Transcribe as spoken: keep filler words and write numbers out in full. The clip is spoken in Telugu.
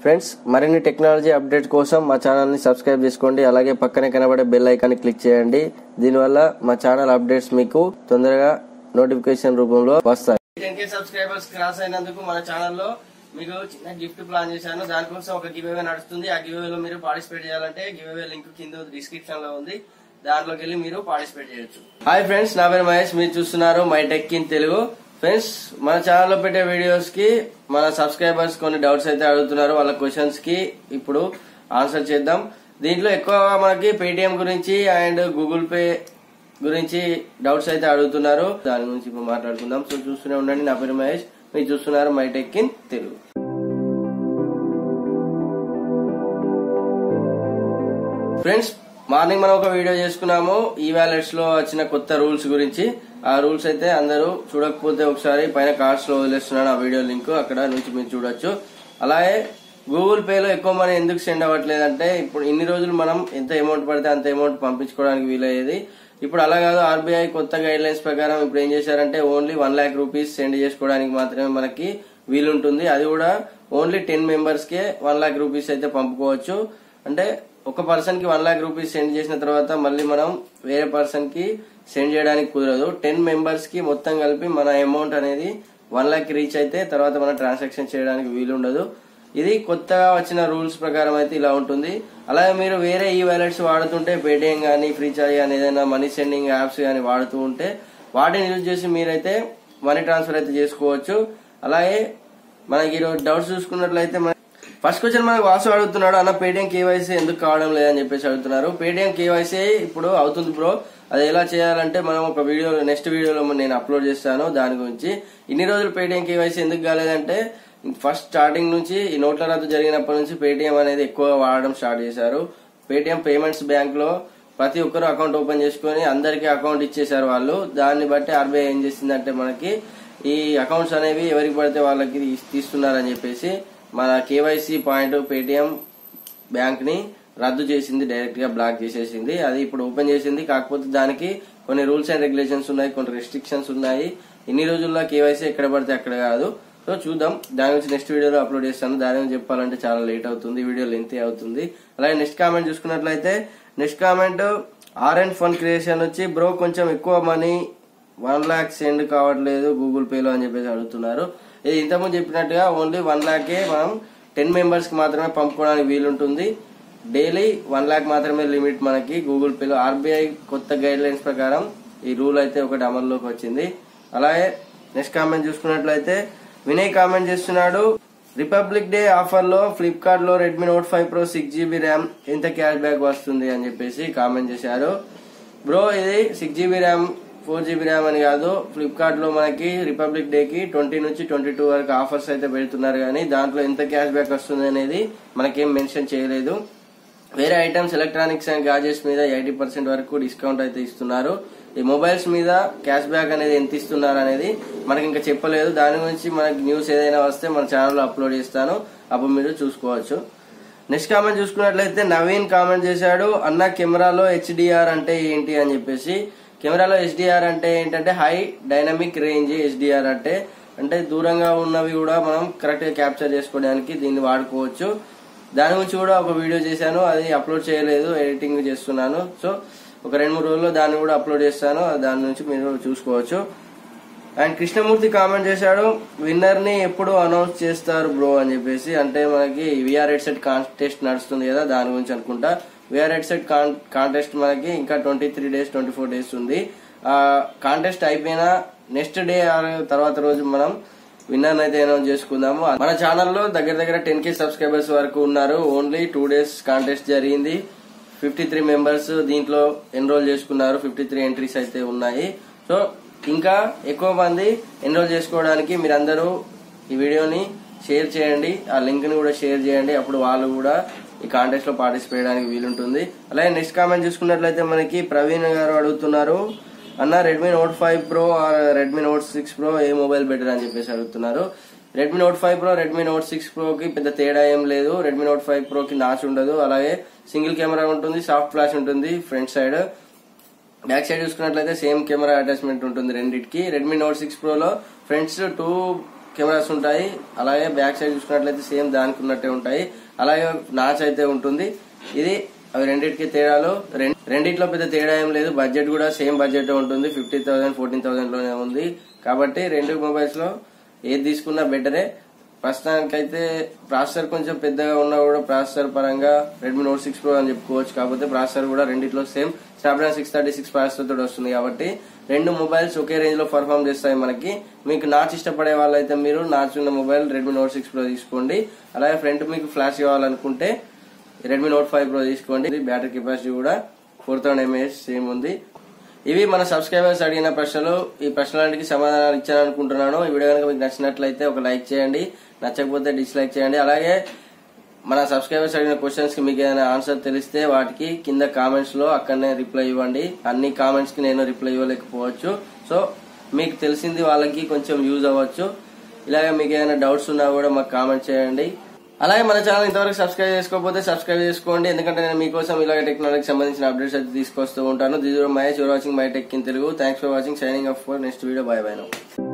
ఫ్రెండ్స్ మరిన్ని టెక్నాలజీ అప్డేట్ కోసం మా ఛానల్ ని సబ్స్క్రైబ్ చేసుకోండి. అలాగే పక్కనే కనబడే బెల్ ఐకాన్ ని క్లిక్ చేయండి. దీనివల్ల మా ఛానల్ అప్డేట్స్ మీకు తొందరగా నోటిఫికేషన్ రూపంలో వస్తాయి. టెన్ కే సబ్స్క్రైబర్స్ క్రాస్ అయినందుకు మన ఛానల్లో మీకు చిన్న గిఫ్ట్ ప్లాన్ చేశాను. దానికోసం ఒక గివ్ అవే నడుస్తుంది. ఆ గివ్ అవేలో మీరు పార్టిసిపేట్ చేయాలంటే గివ్ అవే లింక్ కింద డిస్క్రిప్షన్ లో ఉంది. దాంట్లోకి వెళ్ళి మీరు పార్టిసిపేట్ చేయొచ్చు. హాయ్ ఫ్రెండ్స్, నా పేరు మహేష్. మీరు చూస్తున్నారు My Tech in Telugu. Friends, మన ఛానల్లో పెట్టే వీడియోస్ కి మన సబ్స్క్రైబర్స్ కొన్ని డౌట్స్ అయితే అడుగుతున్నారు. వాళ్ళ క్వశ్చన్స్ కి ఇప్పుడు ఆన్సర్ చేద్దాం. దీంట్లో ఎక్కువ మనకి పేటిఎం గురించి అండ్ గూగుల్ పే గురించి డౌట్స్ అయితే అడుగుతున్నారు. దాని గురించి ఇప్పుడు మాట్లాడుకుందాం. సో చూస్తూనే ఉండండి. నా పేరు మహేష్. మీరు చూస్తున్నారు My Tech in Telugu. Friends, morning మనం ఒక వీడియో చేసుకున్నాము ఈ వాలెట్స్ లో వచ్చిన కొత్త రూల్స్ గురించి. ఆ రూల్స్ అయితే అందరూ చూడకపోతే ఒకసారి పైన కార్డ్స్ లో వదిలేస్తున్నాను ఆ వీడియో లింక్, అక్కడ నుంచి మీరు చూడొచ్చు. అలాగే గూగుల్ పే లో ఎక్కువ మనీ ఎందుకు సెండ్ అవ్వట్లేదంటే, ఇప్పుడు ఇన్ని రోజులు మనం ఎంత అమౌంట్ పడితే అంత అమౌంట్ పంపించుకోవడానికి వీలయ్యేది. ఇప్పుడు అలా కాదు. ఆర్బీఐ కొత్త గైడ్ లైన్స్ ప్రకారం ఇప్పుడు ఏం చేశారంటే only one lakh rupees send చేసుకోవడానికి మాత్రమే మనకి వీలుంటుంది. అది కూడా ఓన్లీ టెన్ మెంబర్స్ కే వన్ లాక్ రూపీస్ అయితే పంపుకోవచ్చు. అంటే ఒక పర్సన్ కి వన్ లాక్ రూపీస్ సెండ్ చేసిన తర్వాత మళ్ళీ మనం వేరే పర్సన్ కి సెండ్ చేయడానికి కుదరదు. టెన్ మెంబర్స్ కి మొత్తం కలిపి మన అమౌంట్ అనేది వన్ లాక్ రీచ్ అయితే తర్వాత మనం ట్రాన్సాక్షన్ చేయడానికి వీలుండదు. ఇది కొత్తగా వచ్చిన రూల్స్ ప్రకారం అయితే ఇలా ఉంటుంది. అలాగే మీరు వేరే ఈ వాలెట్స్ వాడుతుంటే పేటిఎం గానీ ఫ్రీచార్జ్ గానీ ఏదైనా మనీ సెండింగ్ యాప్స్ గానీ వాడుతూ ఉంటే వాటిని యూజ్ చేసి మీరైతే మనీ ట్రాన్స్ఫర్ అయితే చేసుకోవచ్చు. అలాగే మనకి ఈరోజు డౌట్స్ చూసుకున్నట్లయితే ఫస్ట్ క్వశ్చన్ మనకు వాసు అడుగుతున్నాడు, అన్న పేటిఎం కేవైసీ ఎందుకు కావడం లేదని చెప్పేసి అడుగుతున్నారు. పేటిఎం కేవైసీ ఇప్పుడు అవుతుంది బ్రో. అది ఎలా చేయాలంటే మనం ఒక వీడియో నెక్స్ట్ వీడియోలో నేను అప్లోడ్ చేస్తాను దాని గురించి. ఇన్ని రోజులు పేటిఎం కేవైసీ ఎందుకు కాలేదంటే, ఫస్ట్ స్టార్టింగ్ నుంచి ఈ నోట్ల రద్దు జరిగినప్పటి నుంచి పేటిఎం అనేది ఎక్కువ వాడడం స్టార్ట్ చేశారు. పేటిఎం పేమెంట్స్ బ్యాంక్ లో ప్రతి ఒక్కరు అకౌంట్ ఓపెన్ చేసుకుని అందరికీ అకౌంట్ ఇచ్చేసారు వాళ్ళు. దాన్ని బట్టి ఆర్బీఐ ఏం చేసిందంటే మనకి ఈ అకౌంట్స్ అనేవి ఎవరికి పడితే వాళ్ళకి తీస్తున్నారని చెప్పేసి మన కేవైసీ పాయింట్ పేటిఎం బ్యాంక్ ని రద్దు చేసింది, డైరెక్ట్ గా బ్లాక్ చేసేసింది. అది ఇప్పుడు ఓపెన్ చేసింది. కాకపోతే దానికి కొన్ని రూల్స్ అండ్ రెగ్యులేషన్స్ ఉన్నాయి, కొన్ని రెస్ట్రిక్షన్స్ ఉన్నాయి. ఇన్ని రోజుల్లో కేవైసీ ఎక్కడ పడితే అక్కడ కాదు. సో చూద్దాం, దాని గురించి నెక్స్ట్ వీడియోలో అప్లోడ్ చేస్తాను. దాని గురించి చెప్పాలంటే చాలా లేట్ అవుతుంది, వీడియో లెంత్ అవుతుంది. అలాగే నెక్స్ట్ కామెంట్ చూసుకున్నట్లయితే next comment R and fun creation వచ్చి, బ్రో కొంచెం ఎక్కువ మనీ వన్ లాక్ సెండ్ కావట్లేదు గూగుల్ పేలో అని చెప్పేసి అడుగుతున్నారు. ఇది ఇంతకుముందు చెప్పినట్టుగా ఓన్లీ వన్ లాకే మనం టెన్ మెంబర్స్ కి మాత్రమే పంపుకోవడానికి వీలుంటుంది. డైలీ వన్ లాక్ మాత్రమే లిమిట్ మనకి గూగుల్ పేలో. ఆర్బీఐ కొత్త గైడ్ లైన్స్ ప్రకారం ఈ రూల్ అయితే ఒకటి అమల్లోకి వచ్చింది. అలాగే నెక్స్ట్ కామెంట్ చూసుకున్నట్లయితే వినయ్ కామెంట్ చేస్తున్నాడు, రిపబ్లిక్ డే ఆఫర్ లో ఫ్లిప్కార్ట్ లో Redmi Note five Pro six GB RAM ఎంత క్యాష్ బ్యాక్ వస్తుంది అని చెప్పేసి కామెంట్ చేశారు. బ్రో ఇది six GB RAM four GB RAM అని కాదు. ఫ్లిప్కార్ట్ లో మనకి రిపబ్లిక్ డే కి ట్వంటీ నుంచి ట్వంటీ టూ వరకు ఆఫర్స్ అయితే పెడుతున్నారు, కానీ దాంట్లో ఎంత క్యాష్ బ్యాక్ వస్తుంది అనేది మనకేం మెన్షన్ చేయలేదు. వేరే ఐటమ్స్ ఎలక్ట్రానిక్స్ అండ్ గాజెట్స్ మీద ఎయిటీ పర్సెంట్ వరకు డిస్కౌంట్ అయితే ఇస్తున్నారు. ఈ మొబైల్స్ మీద క్యాష్ బ్యాక్ అనేది ఎంత ఇస్తున్నారు అనేది మనకి ఇంకా చెప్పలేదు. దాని గురించి మనకి న్యూస్ ఏదైనా వస్తే మన ఛానల్లో అప్లోడ్ చేస్తాను, అప్పుడు మీరు చూసుకోవచ్చు. నెక్స్ట్ కామెంట్ చూసుకున్నట్లయితే నవీన్ కామెంట్ చేశాడు, అన్న కెమెరాలో హెచ్డిఆర్ అంటే ఏంటి అని చెప్పేసి. కెమెరాలో హెచ్డిఆర్ అంటే ఏంటంటే హై డైనమిక్ రేంజ్. హెచ్డిఆర్ అంటే అంటే దూరంగా ఉన్నవి కూడా మనం కరెక్ట్ గా క్యాప్చర్ చేసుకోవడానికి దీన్ని వాడుకోవచ్చు. దాని గురించి కూడా ఒక వీడియో చేశాను, అది అప్లోడ్ చేయలేదు, ఎడిటింగ్ చేస్తున్నాను. సో ఒక రెండు మూడు రోజుల్లో దాన్ని కూడా అప్లోడ్ చేస్తాను, దాని నుంచి మీరు చూసుకోవచ్చు. అండ్ కృష్ణమూర్తి కామెంట్ చేశాడు, విన్నర్ ని ఎప్పుడు అనౌన్స్ చేస్తారు బ్రో అని చెప్పేసి. అంటే మనకి విఆర్ హెడ్సెట్ కాంటెస్ట్ నడుస్తుంది కదా, దాని గురించి అనుకుంటా. విఆర్ హెడ్సెట్ కాంటెస్ట్ మనకి ఇంకా twenty three days twenty four days ఉంది. ఆ కాంటెస్ట్ అయిపోయినా నెక్స్ట్ డే తర్వాత రోజు మనం విన్నర్ అయితే అనౌన్స్ చేసుకుందాము. మన ఛానల్లో దగ్గర దగ్గర టెన్ కే సబ్స్క్రైబర్స్ వరకు ఉన్నారు. ఓన్లీ టూ డేస్ కాంటెస్ట్ జరిగింది. ఫిఫ్టీ త్రీ మెంబర్స్ దీంట్లో ఎన్రోల్ చేసుకున్నారు. ఫిఫ్టీ త్రీ ఎంట్రీస్ అయితే ఉన్నాయి. సో ఇంకా ఎక్కువ మంది ఎన్రోల్ చేసుకోవడానికి మీరందరూ ఈ వీడియోని షేర్ చేయండి, ఆ లింక్ ని కూడా షేర్ చేయండి. అప్పుడు వాళ్ళు కూడా ఈ కాంటెస్ట్ లో పార్టిసిపేట్ చేయడానికి వీలుంటుంది. అలాగే నెక్స్ట్ కామెంట్ చూసుకున్నట్లయితే మనకి ప్రవీణ్ గారు అడుగుతున్నారు, అన్న Redmi Note five Pro Redmi Note six Pro ఏ మొబైల్ బెటర్ అని చెప్పేసి అడుగుతున్నారు. Redmi Note five Pro Redmi Note six Pro కి పెద్ద తేడా ఏం లేదు. రెడ్మీ నోట్ ఫైవ్ ప్రో కి నాచ్ ఉండదు. అలాగే సింగిల్ కెమెరా ఉంటుంది, సాఫ్ట్ ఫ్లాష్ ఉంటుంది ఫ్రంట్ సైడ్. బ్యాక్ సైడ్ చూసుకున్నట్లయితే సేమ్ కెమెరా అటాచ్మెంట్ ఉంటుంది రెండింటికి. రెడ్మీ నోట్ సిక్స్ ప్రో లో ఫ్రంట్స్ టూ కెమెరాస్ ఉంటాయి. అలాగే బ్యాక్ సైడ్ చూసుకున్నట్లయితే సేమ్ దానికి ఉన్నట్టే ఉంటాయి. అలాగే నాచ్ అయితే ఉంటుంది. ఇది అవి రెండింటికి తేడాలు. రెండిట్లో పెద్ద తేడా ఏం లేదు. బడ్జెట్ కూడా సేమ్ బడ్జెట్ ఉంటుంది. ఫిఫ్టీ థౌసండ్ ఫోర్టీన్ థౌసండ్ లోనే ఉంది. కాబట్టి రెండు మొబైల్స్ లో ఏది తీసుకున్నా బెటరే. ప్రస్తుతానికైతే ప్రాసెసర్ కొంచెం పెద్దగా ఉన్నా కూడా ప్రాసెసర్ పరంగా రెడ్మీ నోట్ సిక్స్ ప్రో అని చెప్పుకోవచ్చు. కాకపోతే ప్రాసెసర్ కూడా రెండిట్లో same Snapdragon six thirty six processor తోటి వస్తుంది. కాబట్టి రెండు మొబైల్స్ ఒకే రేంజ్ లో పర్ఫామ్ చేస్తాయి మనకి. మీకు నాచ్ ఇష్టపడే వాళ్ళైతే మీరు నాచ్ ఉన్న mobile Redmi Note six Pro తీసుకోండి. అలాగే ఫ్రంట్ మీకు ఫ్లాష్ కావాలనుకుంటే రెడ్మీ నోట్ ఫైవ్ ప్రో తీసుకోండి. బ్యాటరీ కెపాసిటీ కూడా ఫోర్ థౌసండ్ ఎంఏహెచ్ సేమ్ ఉంది. ఇవి మన సబ్స్క్రైబర్స్ అడిగిన ప్రశ్నలు. ఈ ప్రశ్నలన్నిటికీ సమాధానాలు ఇచ్చాననుకుంటున్నాను. ఈ వీడియో కనుక మీకు నచ్చినట్లయితే ఒక లైక్ చేయండి, నచ్చకపోతే డిస్లైక్ చేయండి. అలాగే మన సబ్స్క్రైబర్స్ అడిగిన క్వశ్చన్స్ కి మీకు ఏదైనా ఆన్సర్ తెలిస్తే వాటికి కింద కామెంట్స్ లో అక్కడనే రిప్లై ఇవ్వండి. అన్ని కామెంట్స్ కి నేను రిప్లై ఇవ్వలేకపోవచ్చు. సో మీకు తెలిసింది వాళ్ళకి కొంచెం యూజ్ అవ్వచ్చు. ఇలాగే మీకు ఏదైనా డౌట్స్ ఉన్నా కూడా మాకు కామెంట్ చేయండి. అలాగే మన ఛానల్ ఇంతవరకు సబ్స్క్రైబ్ చేసుకోకపోతే సబ్స్క్రైబ్ చేసుకోండి. ఎందుకంటే నేను మీకోసం ఇలాగే టెక్నాలజీకి సంబంధించిన అప్డేట్స్ అయితే తీసుకొస్తూ ఉంటాను. This is Mahesh, you're watching My Tech in Telugu. Thanks for watching. Signing off for next video. Bye bye now.